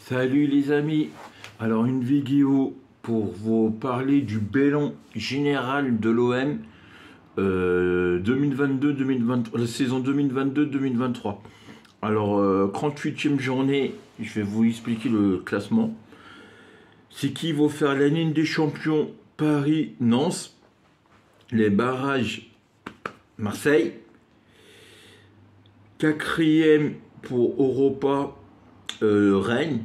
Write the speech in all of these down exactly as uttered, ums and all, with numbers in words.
Salut les amis, alors une vidéo pour vous parler du bilan général de l'O M euh, deux mille vingt-deux deux mille vingt-trois, la saison deux mille vingt-deux deux mille vingt-trois. Alors euh, trente-huitième journée, je vais vous expliquer le classement. C'est qui vont faire la Ligue des Champions Paris-Nantes, les barrages Marseille, quatrième pour Europa euh, Rennes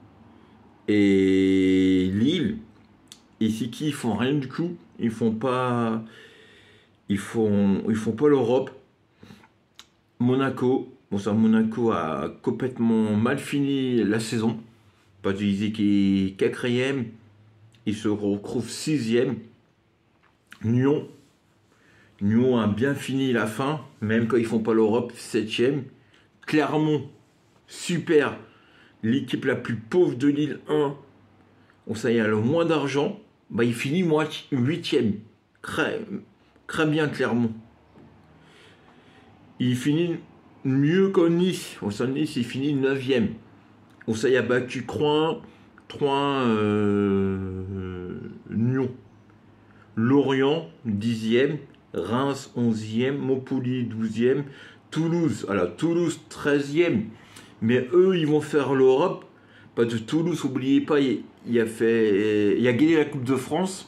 et Lille. Et c'est qui ils font rien du coup, ils font pas ils font ils font pas l'Europe. Monaco, bon ça Monaco a complètement mal fini la saison parce qu'ils étaient quatrième, ils se retrouvent sixième. Nyon Nyon a bien fini la fin, même quand ils font pas l'Europe, septième. Clermont, super, l'équipe la plus pauvre de Ligue un, où ça y a le moins d'argent, bah il finit huitième. Très, très bien Clermont. Il finit mieux qu'au Nice. Au sein de Nice, il finit neuvième. Où ça y a battu Croix, Troyes, euh, Nyon. Lorient, dixième. Reims, onzième. Montpellier, douzième. Toulouse, alors Toulouse, treizième. Mais eux, ils vont faire l'Europe. Parce que Toulouse, n'oubliez pas, il, il a fait, il a gagné la Coupe de France.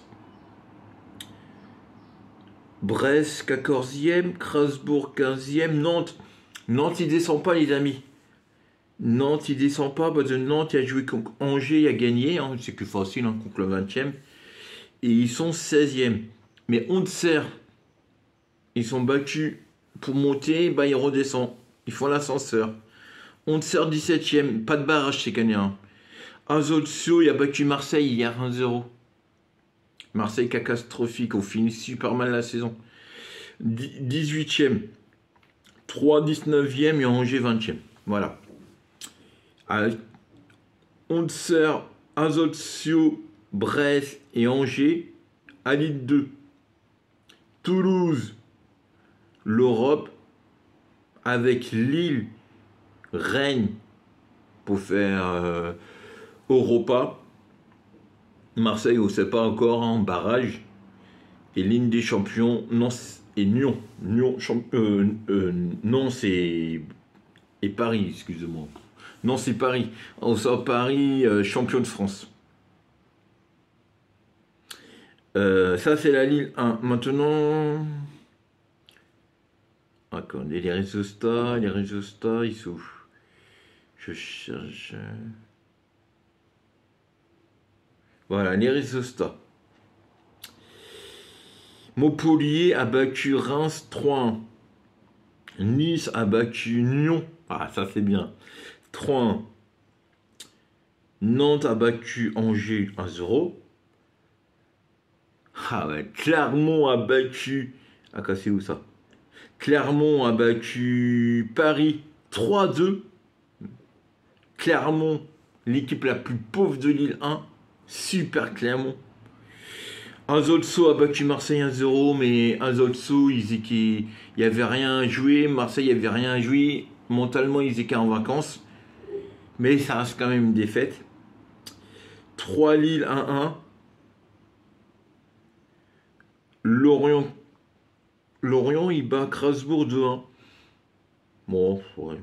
Brest, quatorzième. Strasbourg, quinzième. Nantes, Nantes, il descend pas, les amis. Nantes, il descend pas. Parce que Nantes, il a joué contre Angers, il a gagné. Hein, c'est plus facile hein, contre le vingtième. Et ils sont seizième. Mais Auxerre, ils sont battus pour monter, bah ils redescendent. Ils font l'ascenseur. Auxerre dix-septième, pas de barrage ces gagnants. Ajaccio, il a battu Marseille hier un zéro. Marseille catastrophique, on finit super mal la saison. dix-huitième, Troyes dix-neuvième et Angers vingtième. Voilà. Auxerre, Ajaccio, Brest et Angers à Ligue deux. Toulouse, l'Europe avec Lille, Rennes pour faire euh, Europa. Marseille, on ne sait pas encore en barrage. Et Ligue des Champions, Nantes et Nyon. Nyon euh, euh, Nantes et, et Paris, excusez-moi. Non, c'est Paris. On sort Paris, euh, champion de France. Euh, ça, c'est la Ligue un. Maintenant... Attendez, les résultats, les résultats, ils sont... Je cherche... Voilà, les résultats. Montpellier a battu Reims trois un. Nice a battu Nyon. Ah, ça c'est bien. trois un. Nantes a battu Angers un zéro. Ah ouais, Clermont a battu... Ah, c'est où ça? Clermont a battu Paris trois deux. Clermont, l'équipe la plus pauvre de Ligue un. Super Clermont. Ajaccio a battu Marseille un zéro, mais Ajaccio, ils étaient, il n'y avait rien à jouer. Marseille, il n'y avait rien à jouer. Mentalement, ils étaient en vacances. Mais ça reste quand même une défaite. trois Lille un un. Lorient, Lorient, il bat Strasbourg deux un. Bon, ouais.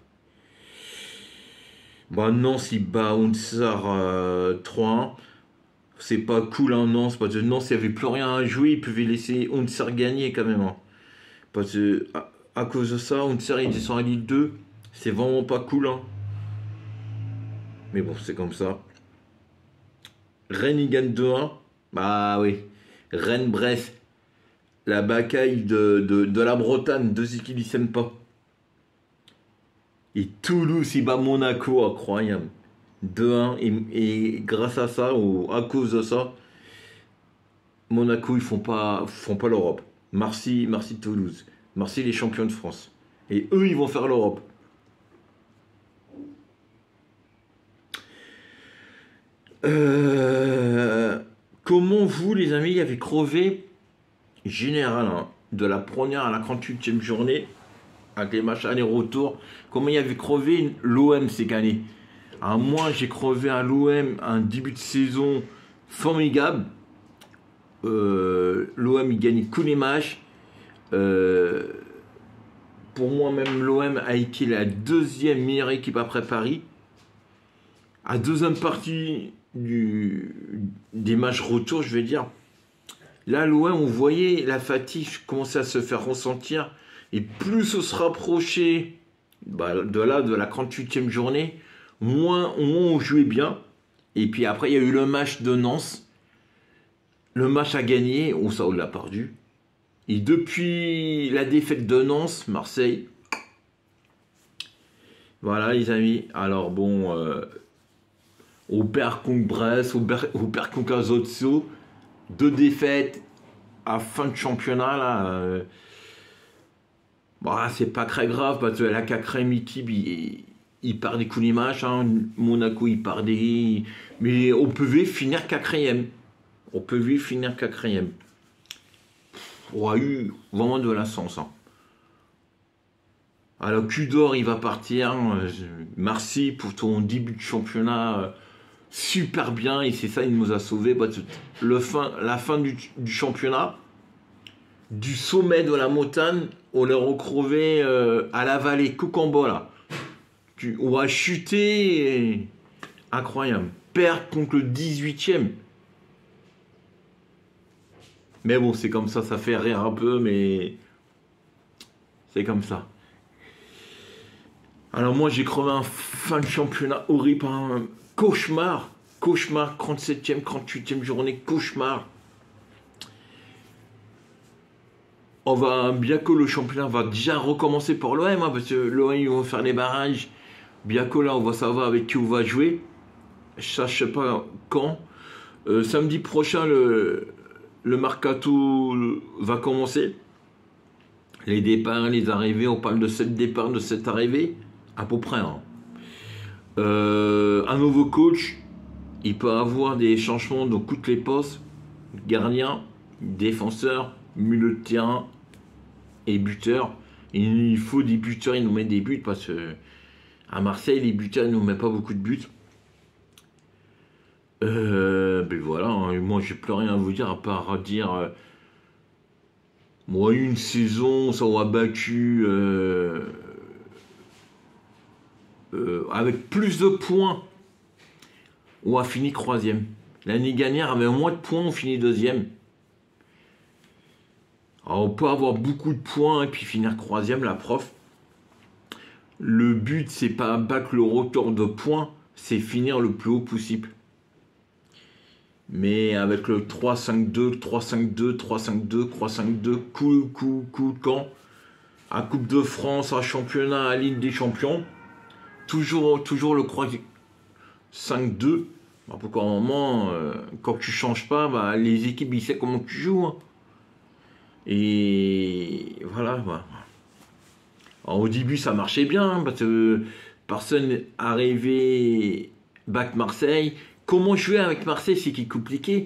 Bah, Nantes, il bat Auxerre euh, trois un. C'est pas cool, hein, Nantes, parce que Nantes, il n'y avait plus rien à jouer, ils pouvaient laisser Auxerre gagner quand même. Hein. Parce que, à, à cause de ça, Auxerre, il descend à Ligue deux. C'est vraiment pas cool, hein. Mais bon, c'est comme ça. Rennes, il gagne deux un. Bah oui. Rennes-Brest. La bataille de, de, de la Bretagne, deux équipes qui ne s'aiment pas. Et Toulouse, il bat Monaco, incroyable. deux un. Et, et grâce à ça, ou à cause de ça, Monaco, ils font pas, font pas l'Europe. Marseille, Marseille, Toulouse. Marseille, les champions de France. Et eux, ils vont faire l'Europe. Euh, comment vous, les amis, avez crevé général hein, de la première à la trente-huitième journée avec les matchs aller-retour, comment il y avait crevé l'O M ces années. À moi, j'ai crevé à l'O M un début de saison formidable. Euh, L'O M, il gagne tous les matchs. Euh, pour moi, même l'O M a été la deuxième meilleure équipe après Paris. À deuxième partie du, des matchs retour, je vais dire, là, l'O M, on voyait la fatigue commencer à se faire ressentir. Et plus on se rapprochait bah, de là, de la trente-huitième journée, moins, moins on jouait bien. Et puis après, il y a eu le match de Nantes. Le match à gagner, on ça on l'a perdu. Et depuis la défaite de Nantes, Marseille, voilà les amis. Alors bon, euh, on perd contre Brest, on perd, on perd contre Ajaccio. Deux défaites à fin de championnat là. Euh, bon, c'est pas très grave parce que la quatrième équipe, il, il perd des coups de match. Hein. Monaco, il perd des. Mais on pouvait finir quatrième. On pouvait finir quatrième. On a eu vraiment de la chance. Hein. Alors, Cudor, il va partir. Merci pour ton début de championnat. Super bien. Et c'est ça, il nous a sauvés. Le fin, la fin du, du championnat, du sommet de la montagne, on est recrevé euh, à la vallée Cocambo, là. On a chuté. Et... incroyable. Perdre contre le dix-huitième. Mais bon, c'est comme ça, ça fait rire un peu, mais c'est comme ça. Alors moi, j'ai crevé un fin de championnat horrible, un cauchemar. Cauchemar, trente-septième, trente-huitième journée, cauchemar. On va, bien que le championnat va déjà recommencer pour l'O M, hein, parce que l'O M, ils vont faire les barrages. Bien que là, on va savoir avec qui on va jouer. Ça, je sais pas quand. Euh, samedi prochain, le... Le mercato va commencer. Les départs, les arrivées, on parle de sept départs, de sept arrivées, à peu près. Hein. Euh, un nouveau coach, il peut avoir des changements dans toutes les postes. Gardien, défenseur, milieu de terrain et buteur. Il faut des buteurs, il nous met des buts parce que à Marseille, les buteurs ne nous mettent pas beaucoup de buts. Euh, ben voilà, hein, moi j'ai plus rien à vous dire à part dire euh, moi une saison ça aura battu euh, euh, avec plus de points on a fini troisième. L'année dernière avec moins de points on finit deuxième. Alors on peut avoir beaucoup de points et puis finir troisième la prof. Le but c'est pas battre le record de points, c'est finir le plus haut possible. Mais avec le trois cinq deux, trois cinq deux, trois cinq deux, trois cinq deux, coup, coup, coup, quand, à Coupe de France, à Championnat, à Ligue des Champions, toujours, toujours le cinq deux. Bah, pour un moment, euh, quand tu changes pas, bah, les équipes, ils savent comment tu joues. Hein. Et voilà. Bah. Alors, au début, ça marchait bien, hein, parce que personne arrivait back Marseille. Comment jouer avec Marseille, c'est qui est compliqué.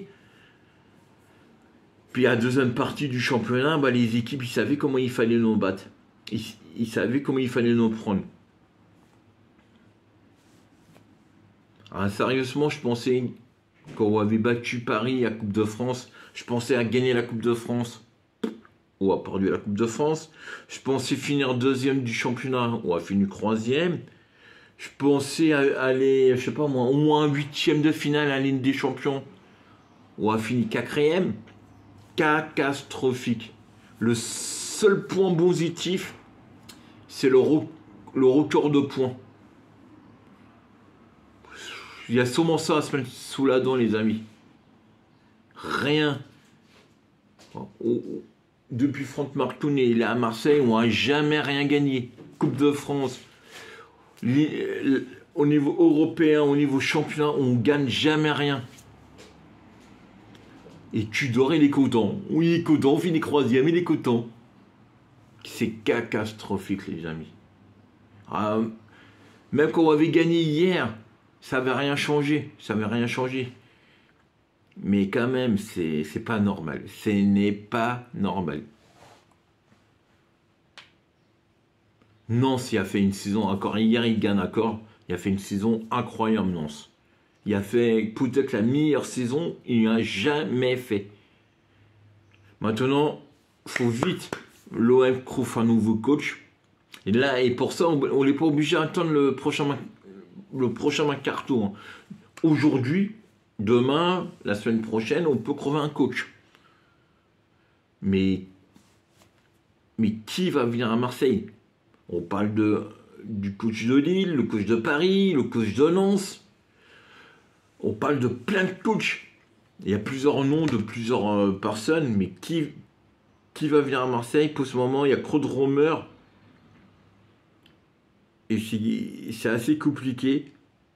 Puis à la deuxième partie du championnat, bah, les équipes, ils savaient comment il fallait nous battre. Ils, ils savaient comment il fallait nous prendre. Alors, sérieusement, je pensais, quand on avait battu Paris à Coupe de France, je pensais à gagner la Coupe de France. On a perdu la Coupe de France. Je pensais finir deuxième du championnat. On a fini troisième. Je pensais aller, je sais pas moi, au moins un huitième de finale à la Ligue des Champions. On a fini quatrième. Catastrophique. Le seul point positif, c'est le, re le record de points. Il y a sûrement ça à se mettre sous la dent, les amis. Rien. Depuis Franck Martoun, il est à Marseille, on n'a jamais rien gagné. Coupe de France. Au niveau européen, au niveau championnat, on ne gagne jamais rien. Et Cudor, il est content. Oui, il est content, on finit troisième, il est content. C'est catastrophique, les amis. Ah, même quand on avait gagné hier, ça n'avait rien changé. Ça n'avait rien changé. Mais quand même, c'est pas normal. Ce n'est pas normal. Nantes, il a fait une saison encore hier, il gagne encore. Il a fait une saison incroyable, Nance. Il a fait peut-être la meilleure saison qu'il n'a jamais fait. Maintenant, il faut vite l'O M trouve un nouveau coach. Et là, et pour ça, on n'est pas obligé d'attendre le prochain, le prochain mercato. Aujourd'hui, demain, la semaine prochaine, on peut crever un coach. Mais, mais qui va venir à Marseille? On parle de, du coach de Lille, le coach de Paris, le coach de Lens. On parle de plein de coachs. Il y a plusieurs noms de plusieurs euh, personnes, mais qui, qui va venir à Marseille? Pour ce moment, il y a trop de rumeurs. Et c'est assez compliqué.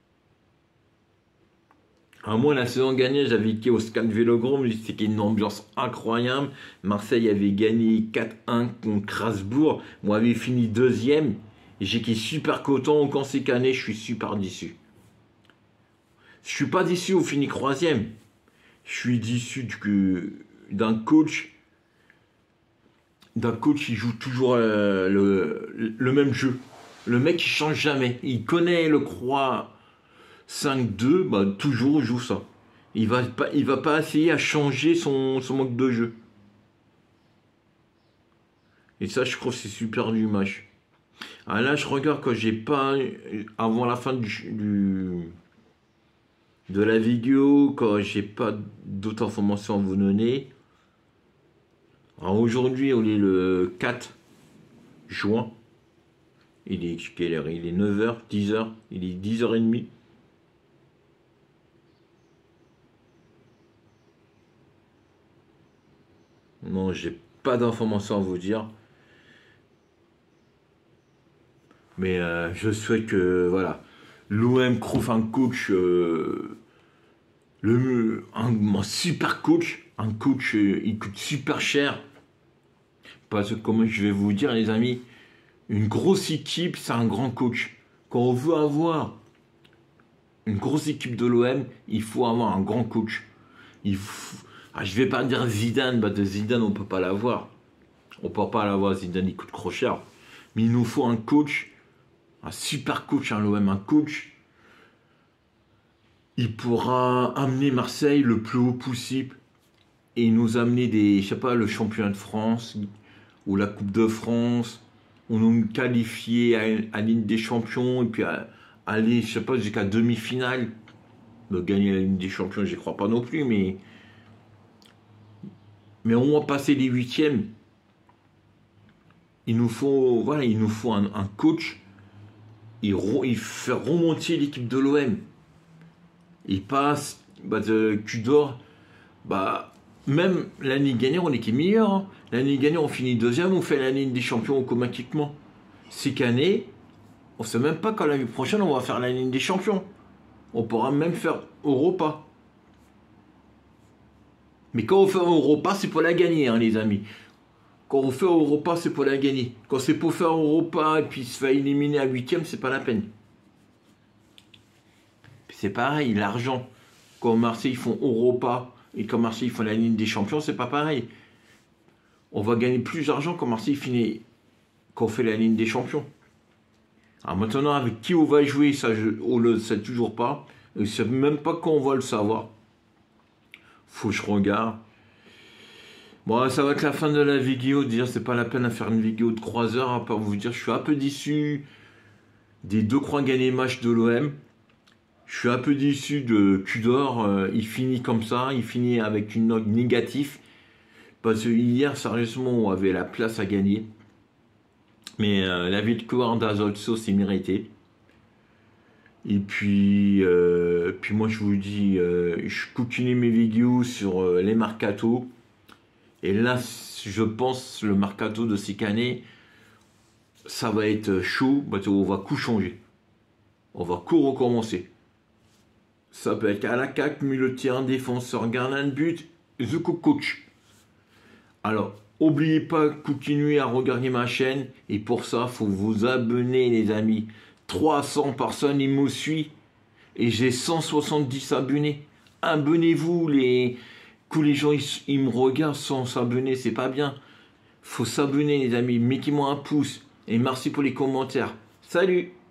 À moins la saison gagnée, j'avais été au Stade Vélodrome, c'était une ambiance incroyable. Marseille avait gagné quatre un contre Strasbourg. Moi, j'avais fini deuxième. Et j'étais super content. Quand c'est gagné, je suis super déçu. Je suis pas déçu au fini troisième. Je suis déçu d'un coach. D'un coach qui joue toujours euh, le, le même jeu. Le mec, il change jamais. Il connaît le croix cinq deux, bah, toujours il joue ça. Il va pas, il va pas essayer à changer son, son mode de jeu. Et ça, je trouve que c'est super dommage. Ah là, je regarde quand j'ai pas, avant la fin du, du de la vidéo, quand j'ai pas d'autres informations à vous donner. Alors aujourd'hui, on est le quatre juin. Il est quelle heure? Il est neuf heures, dix heures, il est dix heures trente. Non, j'ai pas d'informations à vous dire. Mais euh, je souhaite que, voilà, l'O M trouve un coach, euh, le, un, un super coach, un coach, euh, il coûte super cher. Parce que, comme je vais vous dire, les amis, une grosse équipe, c'est un grand coach. Quand on veut avoir une grosse équipe de l'O M, il faut avoir un grand coach. Il faut... Ah, je vais pas dire Zidane, bah de Zidane on peut pas l'avoir. On peut pas l'avoir, Zidane il coûte trop cher. Mais il nous faut un coach, un super coach, hein, l'O M, un coach. Il pourra amener Marseille le plus haut possible et nous amener des, je sais pas, le championnat de France ou la Coupe de France, ou nous qualifier à, à Ligue des Champions et puis à, à aller, je sais pas, jusqu'à demi-finale. De gagner la Ligue des Champions, j'y crois pas non plus, mais mais au moins passer les huitièmes. Il nous faut, voilà, il nous faut un, un coach. Il, il fait remonter l'équipe de l'O M. Il passe, bah, de Tudor, bah, même l'année gagnée, on était meilleur. Hein. L'année gagnée, on finit deuxième, on fait la Ligue des Champions automatiquement. Cette année, on ne sait même pas quand l'année prochaine, on va faire la Ligue des Champions. On pourra même faire Europa. Mais quand on fait Europa, c'est pour la gagner, hein, les amis. Quand on fait Europa, c'est pour la gagner. Quand c'est pour faire Europa et puis se faire éliminer à huitième, c'est pas la peine. C'est pareil, l'argent. Quand Marseille font Europa et quand Marseille font la Ligue des Champions, c'est pas pareil. On va gagner plus d'argent quand Marseille finit, quand on fait la Ligue des Champions. Alors maintenant, avec qui on va jouer, ça, je, on le sait toujours pas. Je ne sais même pas quand on va le savoir. Faut que je regarde. Bon, ça va être la fin de la vidéo. Dire, c'est pas la peine de faire une vidéo de trois heures. À part vous dire, je suis un peu déçu des deux croix gagnés matchs de l'O M. Je suis un peu déçu de Tudor. Euh, il finit comme ça. Il finit avec une note négative. Parce que hier, sérieusement, on avait la place à gagner. Mais euh, la victoire d'Azolso, c'est mérité. Et puis, euh, puis moi je vous dis, euh, je continue mes vidéos sur euh, les mercato. Et là, je pense le mercato de cette année, ça va être chaud, parce qu'on va tout changer. On va tout recommencer. Ça peut être à la C A C, milieu de terrain, défenseur, gardien de but, the coach. Alors, n'oubliez pas de continuer à regarder ma chaîne. Et pour ça, il faut vous abonner, les amis. trois cents personnes, ils me suivent. Et j'ai cent soixante-dix abonnés. Abonnez-vous, les... que les gens, ils, ils me regardent sans s'abonner, c'est pas bien. Faut s'abonner, les amis. Mettez-moi un pouce. Et merci pour les commentaires. Salut!